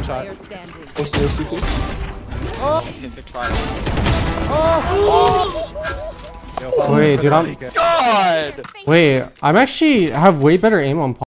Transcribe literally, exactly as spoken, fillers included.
shot. What's the C T? Oh! Perfect fire. Oh! Wait, dude, I'm. God! Wait, I'm actually have way better aim on.